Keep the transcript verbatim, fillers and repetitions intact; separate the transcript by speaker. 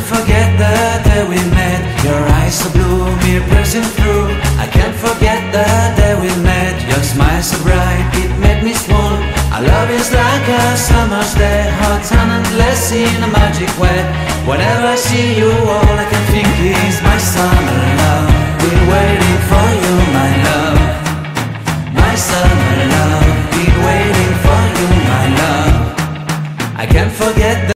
Speaker 1: forget the day we met. Your eyes so blue, me pressing through. I can't forget the day we met. Your smile so bright, it made me swoon. Our love is like a summer's day, hot and endless in a magic way. Whenever I see you, all I can think is my summer love. We're waiting for you.